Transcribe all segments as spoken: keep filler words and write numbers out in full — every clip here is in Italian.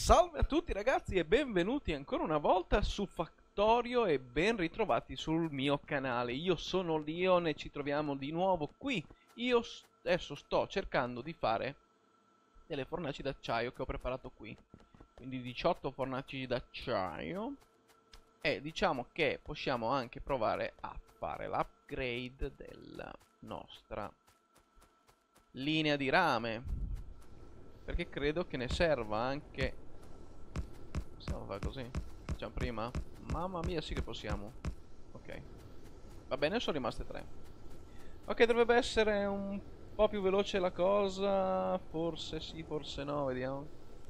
Salve a tutti ragazzi e benvenuti ancora una volta su Factorio e ben ritrovati sul mio canale. Io sono Leon e ci troviamo di nuovo qui. Io s- adesso sto cercando di fare delle fornaci d'acciaio che ho preparato qui. Quindi diciotto fornaci d'acciaio. E diciamo che possiamo anche provare a fare l'upgrade della nostra linea di rame. Perché credo che ne serva anche. Possiamo fare così? Facciamo prima? Mamma mia, sì che possiamo. Ok. Va bene, sono rimaste tre. Ok, dovrebbe essere un po' più veloce la cosa. Forse sì, forse no, vediamo.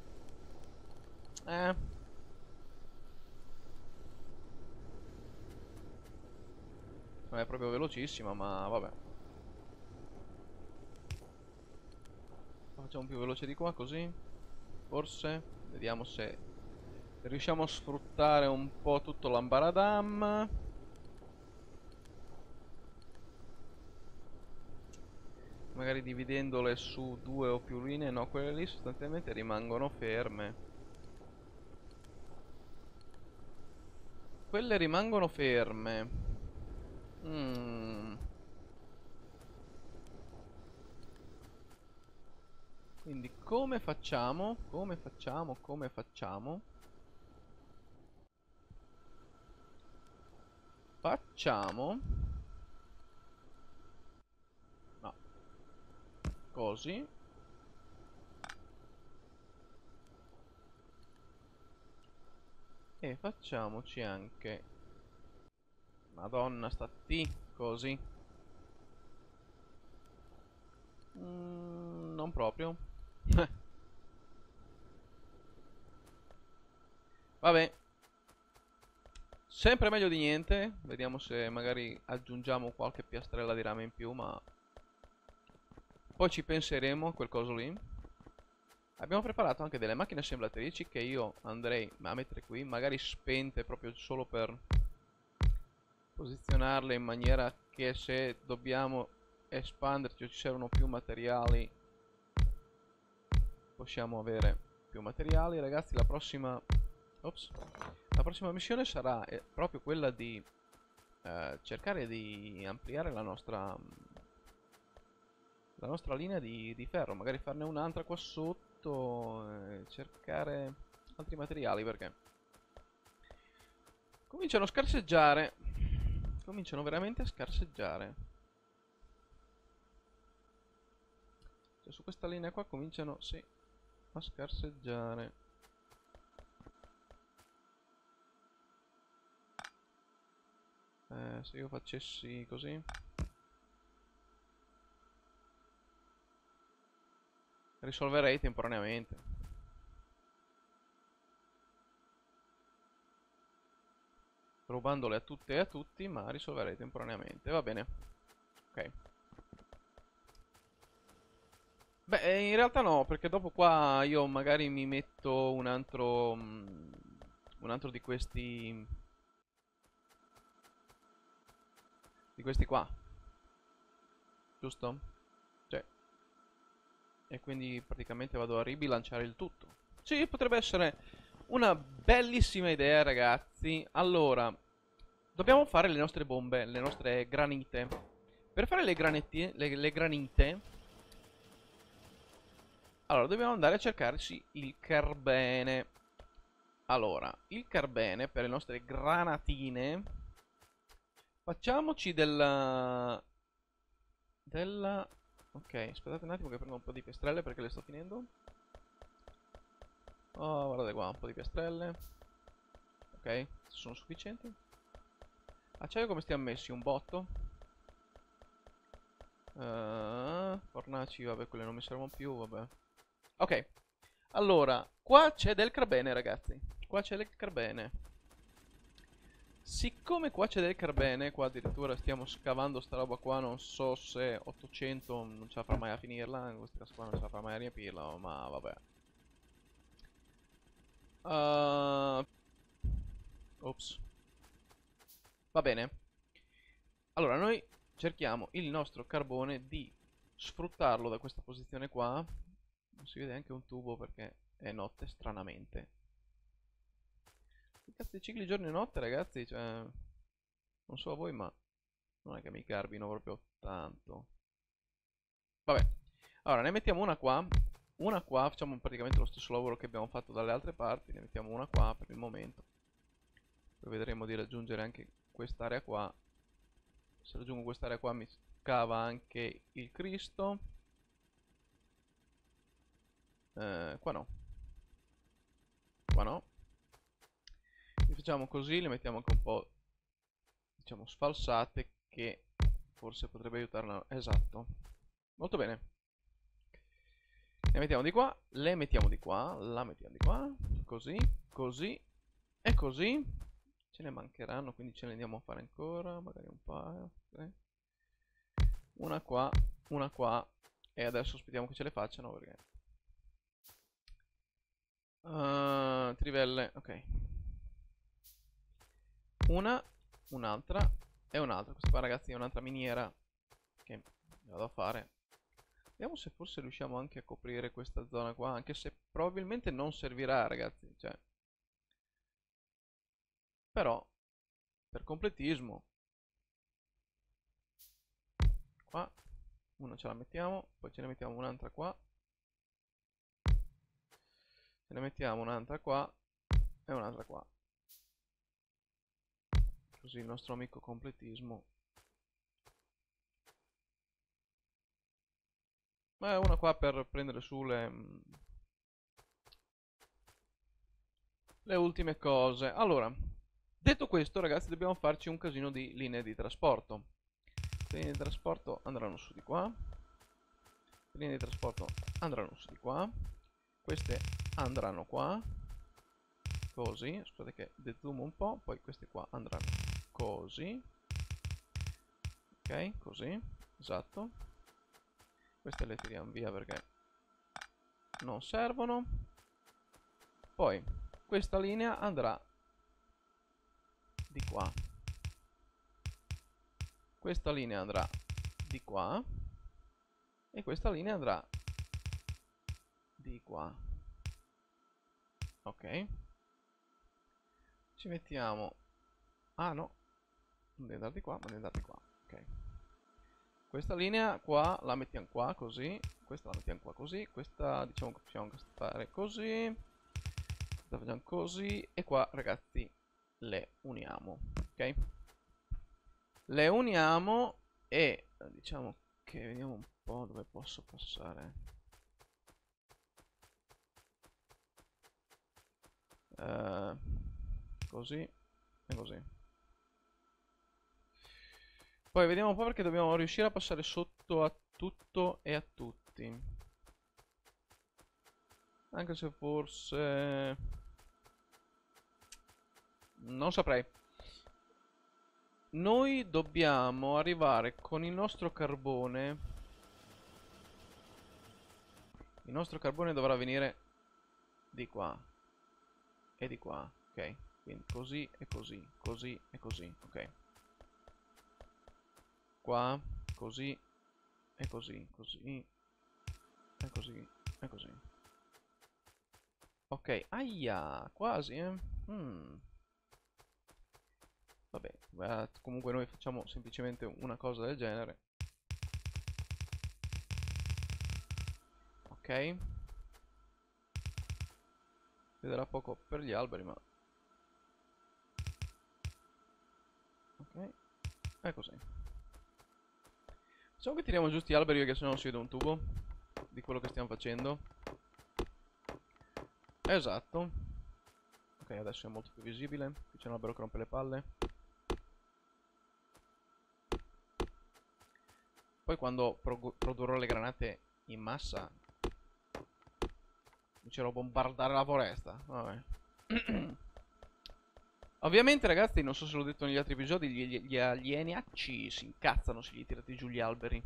Eh. Non è proprio velocissima, ma vabbè. La facciamo più veloce di qua, così. Forse. Vediamo se riusciamo a sfruttare un po' tutto l'ambaradam. Magari dividendole su due o più linee. No, quelle lì sostanzialmente rimangono ferme. Quelle rimangono ferme. Mm. Quindi come facciamo? Come facciamo? Come facciamo? Facciamo. No. Così. E facciamoci anche. Madonna, sta T. Così. Mm, non proprio. Vabbè. Sempre meglio di niente. Vediamo se magari aggiungiamo qualche piastrella di rame in più, ma poi ci penseremo a quel coso lì. Abbiamo preparato anche delle macchine assemblatrici che io andrei a mettere qui, magari spente proprio solo per posizionarle in maniera che se dobbiamo espanderci o ci servono più materiali possiamo avere più materiali. Ragazzi, la prossima ops, la prossima missione sarà eh, proprio quella di eh, cercare di ampliare la nostra la nostra linea di, di ferro, magari farne un'altra qua sotto e cercare altri materiali perché cominciano a scarseggiare. Cominciano veramente a scarseggiare. Cioè, su questa linea qua cominciano, sì, a scarseggiare. Eh, se io facessi così. Risolverei temporaneamente. Rubandole a tutte e a tutti, ma risolverei temporaneamente. Va bene. Ok. Beh, eh, in realtà no, perché dopo qua io magari mi metto un altro... mm, un altro di questi... Di questi qua. Giusto? Cioè, e quindi praticamente vado a ribilanciare il tutto. Sì, potrebbe essere una bellissima idea, ragazzi. Allora, dobbiamo fare le nostre bombe, le nostre granite. Per fare le, graniti, le, le granite, allora dobbiamo andare a cercarci il carbene. Allora, il carbene per le nostre granatine. Facciamoci della... Della... Ok, aspettate un attimo che prendo un po' di piastrelle perché le sto finendo. Oh, guardate qua, un po' di piastrelle. Ok, sono sufficienti. Acciaio come stiamo messi? Un botto. Uh, fornaci, vabbè, quelle non mi servono più, vabbè. Ok, allora, qua c'è del carbene, ragazzi. Qua c'è del carbene. Siccome qua c'è del carbene, qua addirittura stiamo scavando sta roba qua, non so se ottocento non ce la farà mai a finirla, in questa casa qua non ce la farà mai a riempirla, ma vabbè. Uh, ops. Va bene. Allora, noi cerchiamo il nostro carbone di sfruttarlo da questa posizione qua. Non si vede anche un tubo perché è notte stranamente. I cazzo di cicli giorno e notte, ragazzi, cioè... Non so a voi, ma non è che mi garbino proprio tanto. Vabbè. Allora, ne mettiamo una qua. Una qua, facciamo praticamente lo stesso lavoro che abbiamo fatto dalle altre parti. Ne mettiamo una qua per il momento. Poi vedremo di raggiungere anche quest'area qua. Se raggiungo quest'area qua mi scava anche il Cristo. Eh, qua no. Qua no. Li facciamo così, le mettiamo anche un po', diciamo, sfalsate, che forse potrebbe aiutarla. Esatto. Molto bene. Le mettiamo di qua, le mettiamo di qua, la mettiamo di qua, così, così e così. Ce ne mancheranno, quindi ce ne andiamo a fare ancora, magari un paio. Okay. Una qua, una qua, e adesso aspettiamo che ce le facciano perché... Uh, trivelle, ok. Una, un'altra e un'altra. Questa qua, ragazzi, è un'altra miniera che vado a fare. Vediamo se forse riusciamo anche a coprire questa zona qua, anche se probabilmente non servirà, ragazzi, cioè. Però, per completismo, qua, una ce la mettiamo, poi ce ne mettiamo un'altra qua, ce ne mettiamo un'altra qua e un'altra qua. Così il nostro amico completismo. Ma è una qua per prendere su le... le ultime cose. Allora, detto questo, ragazzi, dobbiamo farci un casino di linee di trasporto. Le linee di trasporto andranno su di qua. Le linee di trasporto andranno su di qua. Queste andranno qua. Così. Scusate che dezoom un po'. Poi queste qua andranno così. Ok, così. Esatto. Queste le tiriamo via perché non servono. Poi questa linea andrà di qua. Questa linea andrà di qua. E questa linea andrà di qua. Ok. Ci mettiamo... Ah no. Non deve andare di qua, ma deve andare di qua. Ok. Questa linea qua la mettiamo qua così. Questa la mettiamo qua così. Questa diciamo che possiamo fare così. Questa facciamo così. E qua, ragazzi, le uniamo. Ok. Le uniamo e diciamo che vediamo un po' dove posso passare. Uh, così e così. Poi vediamo un po' perché dobbiamo riuscire a passare sotto a tutto e a tutti. Anche se forse... non saprei. Noi dobbiamo arrivare con il nostro carbone. Il nostro carbone dovrà venire di qua. E di qua, ok. Quindi così e così, così e così, ok. Qua, così e così, così e così e così. Ok, aia, quasi, eh. Hmm. Vabbè, beh, comunque noi facciamo semplicemente una cosa del genere. Ok. Vedrà poco per gli alberi, ma... ok. E così. Facciamo che tiriamo giusto gli alberi perché sennò non si vede un tubo di quello che stiamo facendo. Esatto. Ok, adesso è molto più visibile. Qui c'è un albero che rompe le palle. Poi quando pro produrrò le granate in massa comincerò a bombardare la foresta. Vabbè. Ovviamente, ragazzi, non so se l'ho detto negli altri episodi, gli, gli alieniacci si incazzano se gli tirate giù gli alberi.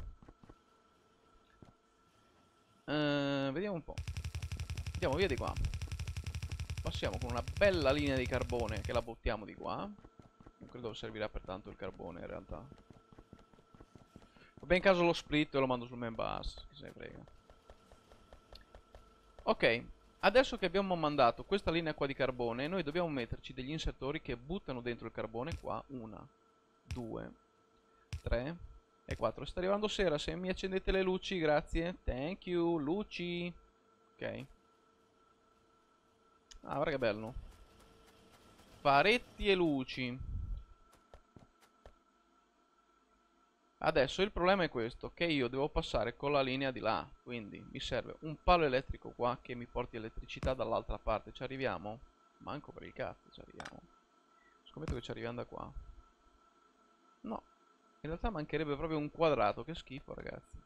Uh, vediamo un po'. Andiamo via di qua. Passiamo con una bella linea di carbone che la buttiamo di qua. Non credo servirà per tanto il carbone in realtà. Va in caso lo split e lo mando sul main bus. Chi se ne frega. Ok. Adesso che abbiamo mandato questa linea qua di carbone, noi dobbiamo metterci degli insertori che buttano dentro il carbone qua. Una, due, tre e quattro. Sta arrivando sera, se mi accendete le luci, grazie. Thank you, luci. Ok. Ah, guarda che bello. Faretti e luci. Adesso il problema è questo, che io devo passare con la linea di là, quindi mi serve un palo elettrico qua che mi porti elettricità dall'altra parte. Ci arriviamo? Manco per il cazzo ci arriviamo. Scommetto che ci arriviamo da qua. No, in realtà mancherebbe proprio un quadrato, che schifo ragazzi.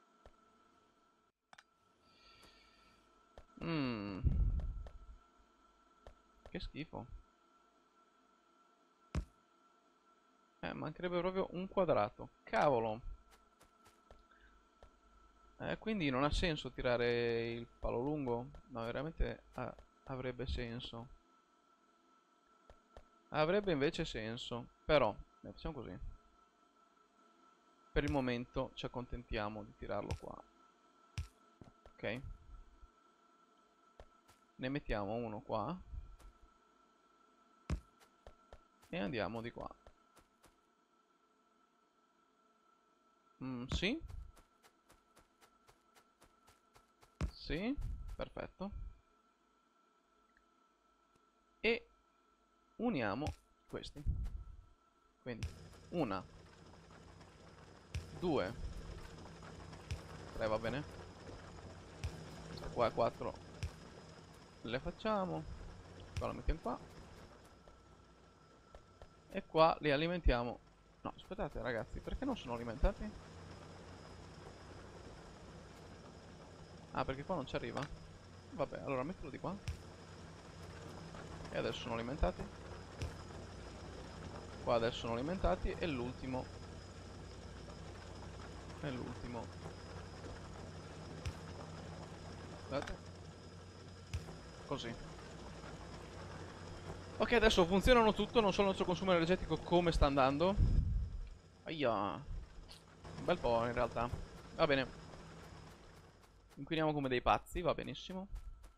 Mmm. Che schifo. Eh, mancherebbe proprio un quadrato. Cavolo. Eh, quindi non ha senso tirare il palo lungo? No, veramente ah, avrebbe senso. Avrebbe invece senso. Però, eh, facciamo così. Per il momento ci accontentiamo di tirarlo qua. Ok. Ne mettiamo uno qua. E andiamo di qua. Mm, sì. Sì, perfetto. E uniamo questi. Quindi una, due, tre va bene. Questa qua quattro le facciamo. Qua la mettiamo qua. E qua li alimentiamo. No, aspettate ragazzi, perché non sono alimentati? Ah, perché qua non ci arriva? Vabbè, allora mettilo di qua. E adesso sono alimentati. Qua adesso sono alimentati. E l'ultimo. E l'ultimo. Guardate. Così. Ok, adesso funzionano tutto. Non so il nostro consumo energetico come sta andando. Aia. Un bel po' in realtà. Va bene. Inquiniamo come dei pazzi, va benissimo.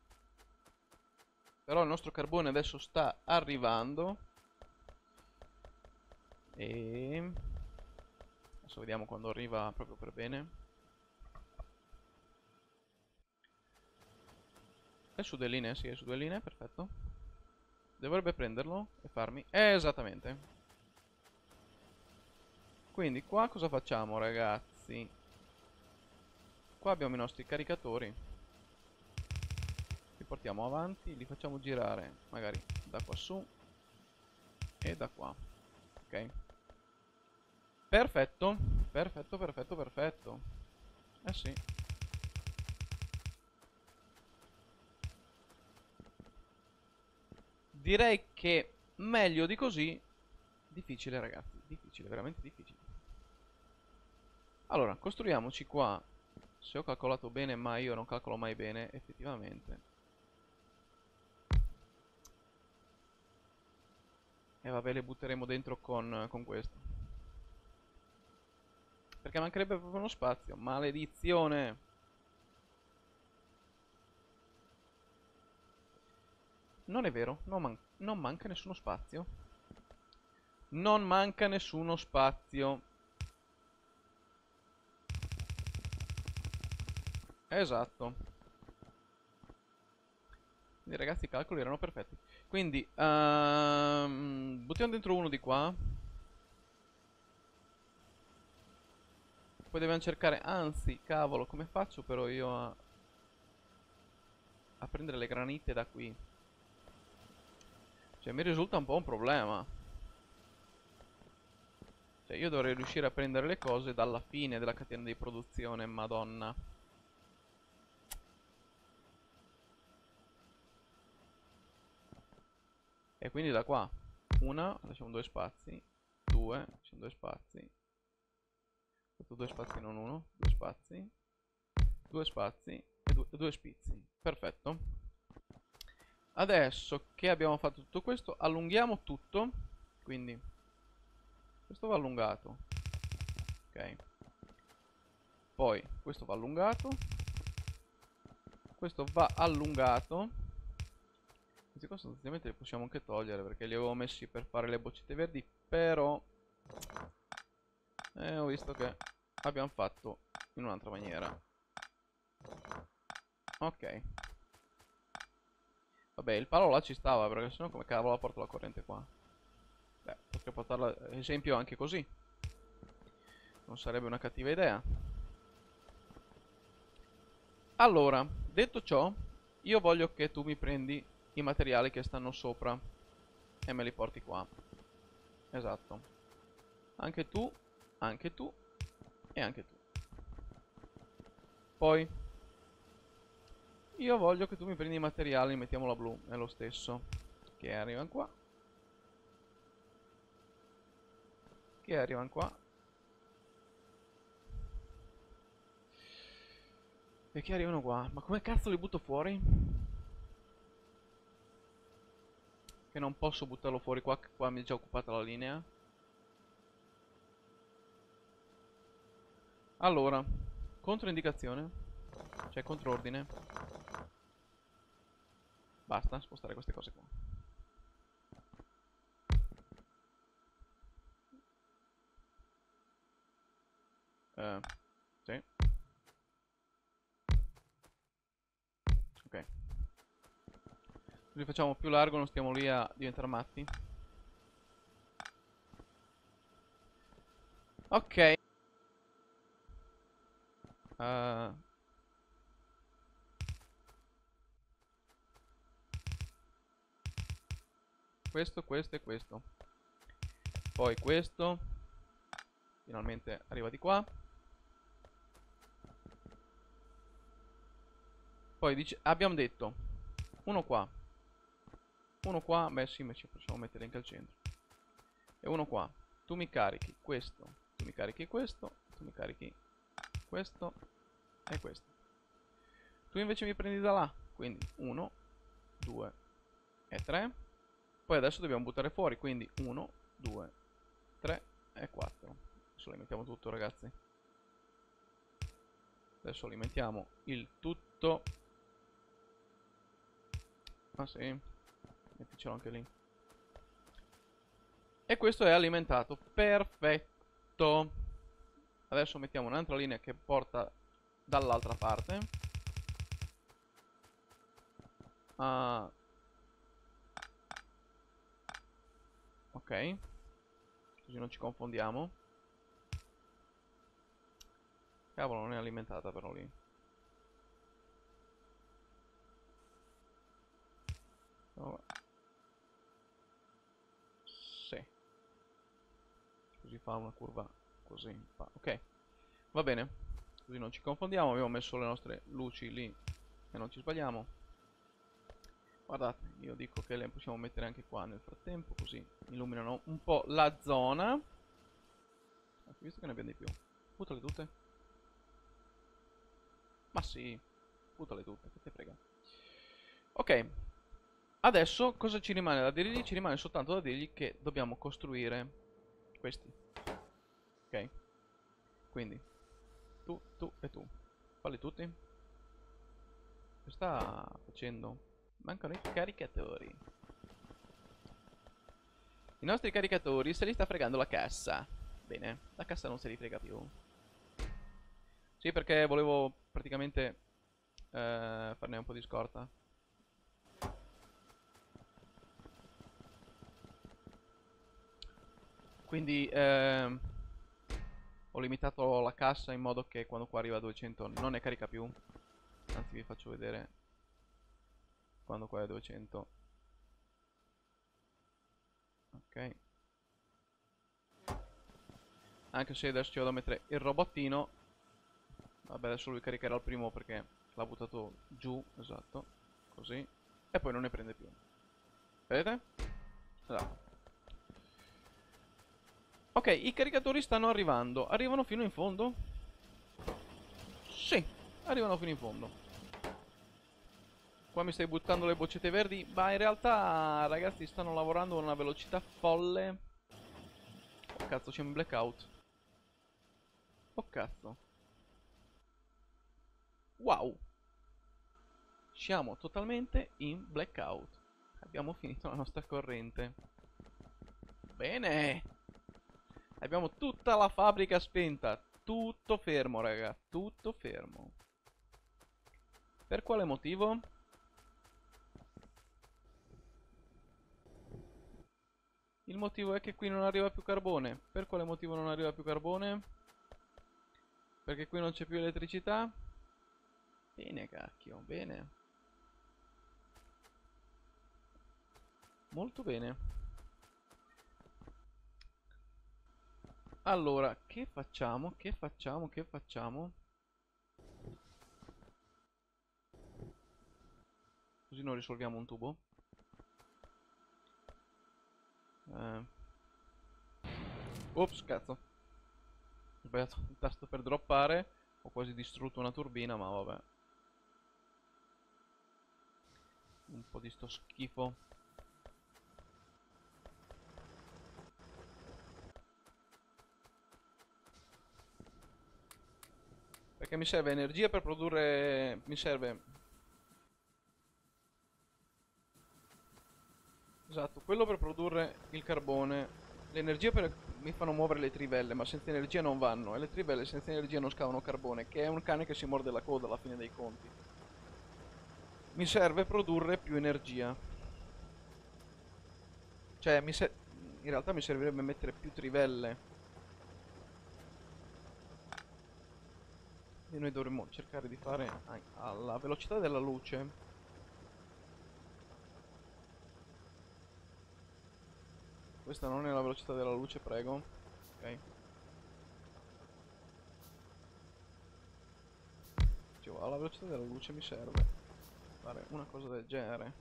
Però il nostro carbone adesso sta arrivando. E adesso vediamo quando arriva proprio per bene. È su due linee, sì, è su due linee, perfetto. Dovrebbe prenderlo e farmi... Eh, esattamente. Quindi qua cosa facciamo ragazzi? Qua abbiamo i nostri caricatori. Li portiamo avanti, li facciamo girare magari da qua su e da qua. Ok. Perfetto, perfetto, perfetto, perfetto. Eh sì. Direi che meglio di così. Difficile ragazzi, difficile, veramente difficile. Allora, costruiamoci qua. Se ho calcolato bene, ma io non calcolo mai bene, effettivamente. E vabbè, le butteremo dentro con, con questo. Perché mancherebbe proprio uno spazio. Maledizione! Non è vero, non, man non manca nessuno spazio. Non manca nessuno spazio. Esatto. Quindi ragazzi i calcoli erano perfetti. Quindi um, buttiamo dentro uno di qua. Poi dobbiamo cercare. Anzi, cavolo, come faccio però io a, a prendere le granite da qui? Cioè mi risulta un po' un problema. Cioè io dovrei riuscire a prendere le cose dalla fine della catena di produzione, madonna. E quindi da qua. Una, lasciamo due spazi. Due, lasciamo due spazi. Questo due spazi, non uno. Due spazi. Due spazi e due, due spizi. Perfetto. Adesso che abbiamo fatto tutto questo, allunghiamo tutto. Quindi questo va allungato. Ok. Poi questo va allungato. Questo va allungato. Questi qua sostanzialmente li possiamo anche togliere perché li avevo messi per fare le boccette verdi. Però eh, ho visto che abbiamo fatto in un'altra maniera. Ok. Vabbè, il palo là ci stava, perché sennò come cavolo la porto la corrente qua? Beh, potrei portarla, ad esempio, anche così. Non sarebbe una cattiva idea. Allora, detto ciò, io voglio che tu mi prendi i materiali che stanno sopra e me li porti qua. Esatto. Anche tu, anche tu e anche tu. Poi io voglio che tu mi prendi i materiali, mettiamola blu, è lo stesso. Che arrivano qua. Che arrivano qua. E che arrivano qua. Ma come cazzo li butto fuori? Che non posso buttarlo fuori qua, che qua mi è già occupata la linea. Allora, controindicazione. Cioè controordine. Basta spostare queste cose qua. Eh, sì. Ok. Così facciamo più largo, non stiamo lì a diventare matti. Ok. Uh, questo, questo e questo. Poi questo. Finalmente arriva di qua. Poi dice, abbiamo detto uno qua. Uno qua. Beh sì, ma ci possiamo mettere anche al centro. E uno qua. Tu mi carichi questo. Tu mi carichi questo. Tu mi carichi questo. E questo. Tu invece mi prendi da là. Quindi uno, due e tre. Poi adesso dobbiamo buttare fuori. Quindi uno, due, tre e quattro. Adesso alimentiamo tutto, ragazzi. Adesso alimentiamo il tutto. Ah sì. Metticelo anche lì. E questo è alimentato. Perfetto. Adesso mettiamo un'altra linea che porta dall'altra parte. Ah. Ok. Così non ci confondiamo. Cavolo, non è alimentata però lì. Oh. Sì. Così fa una curva così. Ok. Va bene. Così non ci confondiamo. Abbiamo messo le nostre luci lì e non ci sbagliamo. Guardate, io dico che le possiamo mettere anche qua nel frattempo, così illuminano un po' la zona. Ecco, visto che ne abbiamo di più. Buttale tutte. Ma sì, buttale tutte, che te frega. Ok, adesso cosa ci rimane da dirgli? Ci rimane soltanto da dirgli che dobbiamo costruire questi. Ok, quindi tu, tu e tu. Falli tutti. Che sta facendo? Mancano i caricatori. I nostri caricatori se li sta fregando la cassa. Bene, la cassa non se li frega più. Sì, perché volevo praticamente eh, farne un po' di scorta. Quindi ehm, ho limitato la cassa in modo che quando qua arriva a duecento non ne carica più. Anzi, vi faccio vedere quando qua è a duecento. Ok. Anche se adesso ci vado a mettere il robottino. Vabbè, adesso lui caricherà il primo perché l'ha buttato giù. Esatto. Così. E poi non ne prende più. Vedete? Esatto. Ok, i caricatori stanno arrivando. Arrivano fino in fondo? Sì, arrivano fino in fondo. Qua mi stai buttando le boccette verdi. Ma in realtà, ragazzi, stanno lavorando a una velocità folle. Oh cazzo, c'è un blackout. Oh cazzo. Wow. siamo totalmente in blackout. Abbiamo finito la nostra corrente. Bene! Abbiamo tutta la fabbrica spenta. Tutto fermo, raga. Tutto fermo. Per quale motivo? Il motivo è che qui non arriva più carbone. Per quale motivo non arriva più carbone? Perché qui non c'è più elettricità? Bene, cacchio, bene. Molto bene. Allora, che facciamo? Che facciamo? Che facciamo? Così non risolviamo un tubo. Eh. Ops, cazzo. Ho sbagliato il tasto per droppare. Ho quasi distrutto una turbina, ma vabbè. Un po' di sto schifo. Perché mi serve energia per produrre... Mi serve... Esatto, quello per produrre il carbone. L'energia per... mi fanno muovere le trivelle, ma senza energia non vanno. E le trivelle senza energia non scavano carbone, che è un cane che si morde la coda alla fine dei conti. Mi serve produrre più energia. Cioè, mi se... in realtà mi servirebbe mettere più trivelle. E noi dovremmo cercare di fare alla velocità della luce. Questa non è la velocità della luce, prego. Ok. Dicevo, alla velocità della luce mi serve fare una cosa del genere.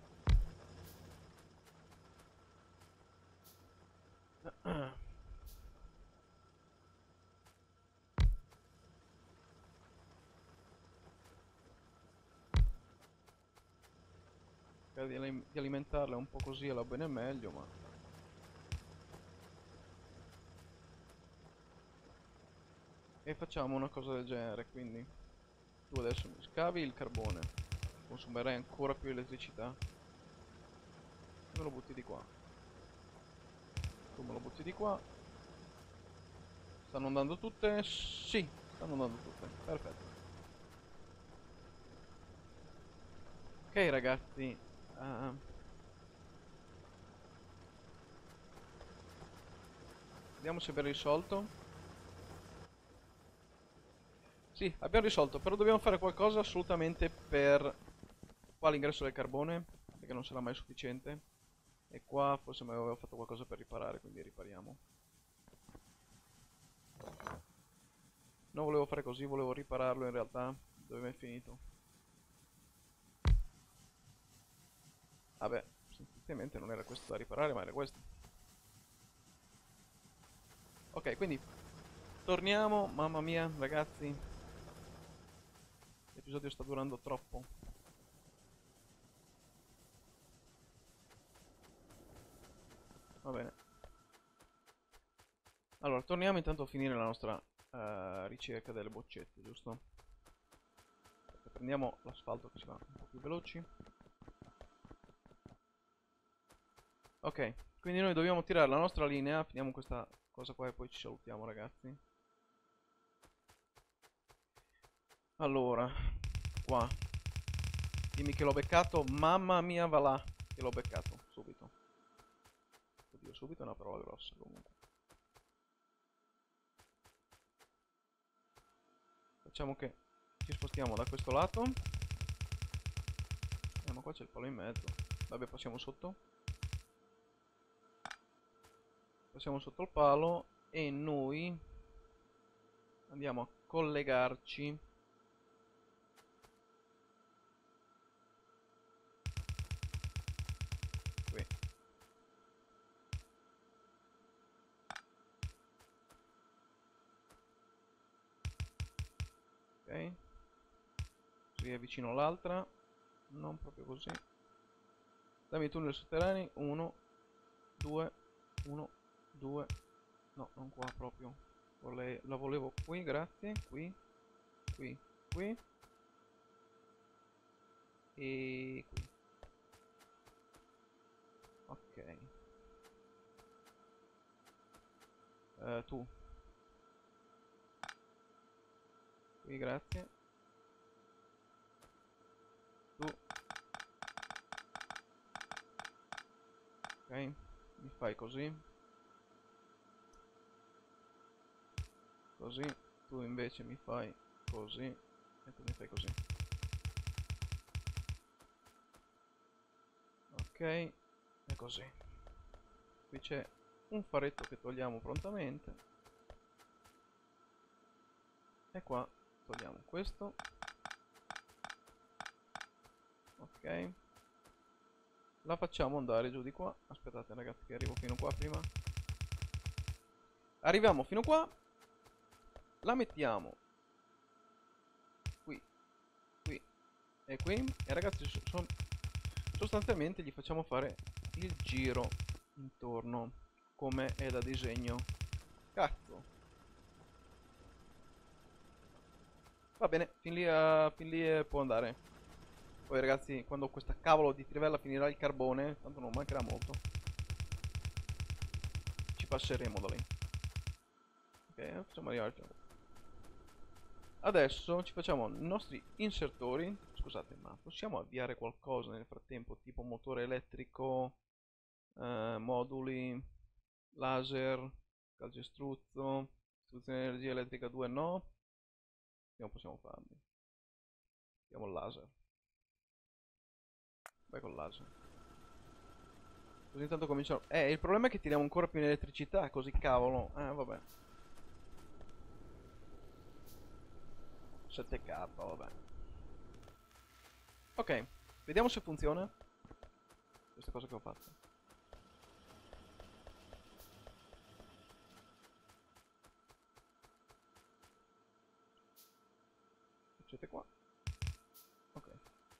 Di, alim di alimentarle un po' così alla bene meglio, ma... E facciamo una cosa del genere, quindi... Tu adesso mi scavi il carbone. Consumerai ancora più elettricità. E me lo butti di qua. Tu me lo butti di qua. Stanno andando tutte? Sì, stanno andando tutte. Perfetto. Ok ragazzi. Uh, vediamo se abbiamo risolto. Sì, abbiamo risolto. Però dobbiamo fare qualcosa assolutamente per... Qua l'ingresso del carbone. Perché non sarà mai sufficiente. E qua forse mi avevo fatto qualcosa per riparare, quindi ripariamo. Non volevo fare così, volevo ripararlo in realtà. Dove mi è finito? Vabbè, semplicemente non era questo da riparare, ma era questo. Ok, quindi torniamo. Mamma mia, ragazzi, l'episodio sta durando troppo. Va bene. Allora, torniamo intanto a finire la nostra uh, ricerca delle boccette, giusto? Prendiamo l'asfalto che ci va un po' più veloci. Ok, quindi noi dobbiamo tirare la nostra linea. Finiamo questa cosa qua e poi ci salutiamo, ragazzi. Allora, qua. Dimmi che l'ho beccato. Mamma mia, va là. Che l'ho beccato, subito. Oddio, subito è una parola grossa, comunque. Facciamo che ci spostiamo da questo lato. Eh, ma qua c'è il palo in mezzo. Vabbè, passiamo sotto. Passiamo sotto il palo e noi andiamo a collegarci. Qui. Ok. Così avvicino l'altra. Non proprio così. Dammi i tunnel sotterranei. Uno, due, uno, due. No, non qua proprio. Vorrei, la volevo qui, grazie. Qui, qui, qui. e qui. Ok. Uh, tu. Qui, grazie. Tu. Ok, mi fai così. Così. Tu invece mi fai così. E tu mi fai così. Ok. E così. Qui c'è un faretto che togliamo prontamente. E qua togliamo questo. Ok. La facciamo andare giù di qua. Aspettate ragazzi che arrivo fino qua prima. Arriviamo fino qua. La mettiamo qui, qui e qui. E ragazzi so, so, sostanzialmente gli facciamo fare il giro intorno come è da disegno. Cazzo. Va bene, fin lì, uh, fin lì eh, può andare. Poi ragazzi, quando questa cavolo di trivella finirà il carbone, tanto non mancherà molto, ci passeremo da lì. Ok, facciamo arrivare. Adesso ci facciamo i nostri insertori. Scusate, ma possiamo avviare qualcosa nel frattempo? Tipo motore elettrico, eh, moduli, laser, calcestruzzo, istruzione di energia elettrica due no. Non possiamo farli. Abbiamo il laser. Vai col laser. Così intanto cominciamo. Eh, il problema è che tiriamo ancora più in elettricità, così cavolo. Eh, vabbè. sette K, vabbè. Ok, vediamo se funziona questa cosa che ho fatto. Siete qua. Ok.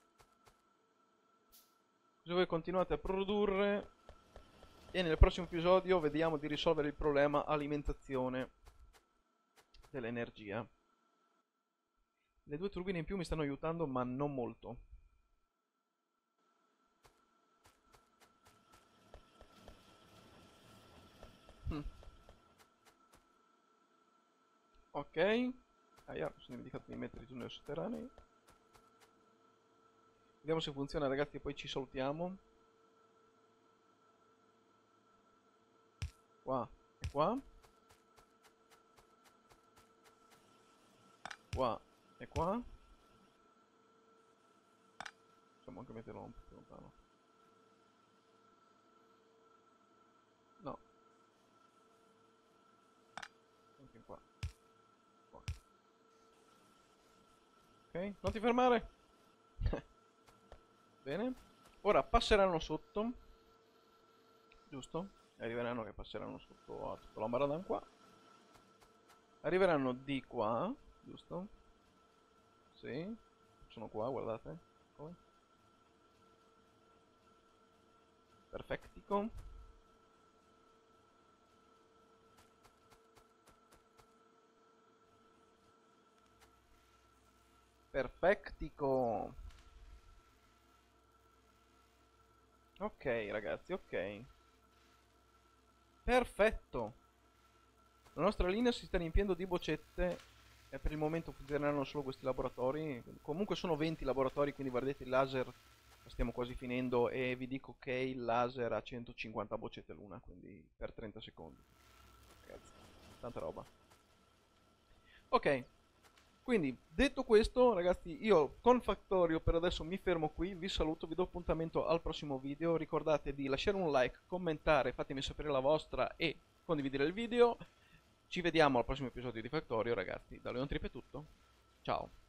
Così voi continuate a produrre e nel prossimo episodio vediamo di risolvere il problema alimentazione dell'energia. Le due turbine in più mi stanno aiutando, ma non molto. Hm. Ok. Aia, mi sono dimenticato di mettere i tunnel sotterranei. Vediamo se funziona ragazzi e poi ci salutiamo. Qua e qua. Qua e qua. Possiamo anche metterlo un po' più lontano. No. Anche qua. Qua. Ok, non ti fermare. Bene. Ora passeranno sotto. Giusto? Arriveranno che passeranno sotto a tutto l'ambaradan qua. Arriveranno di qua. Giusto? Sì. Sono qua, guardate. Poi. Perfettico. Perfettico. Ok ragazzi, ok. Perfetto. La nostra linea si sta riempiendo di boccette e per il momento funzioneranno solo questi laboratori. Comunque sono venti laboratori, quindi guardate il laser, stiamo quasi finendo e vi dico che il laser ha centocinquanta boccette l'una, quindi per trenta secondi. Ragazzi, tanta roba. Ok. Quindi, detto questo, ragazzi, io con Factorio per adesso mi fermo qui, vi saluto, vi do appuntamento al prossimo video, ricordate di lasciare un like, commentare, fatemi sapere la vostra e condividere il video. Ci vediamo al prossimo episodio di Factorio, ragazzi. Da Leon Trip è tutto, ciao!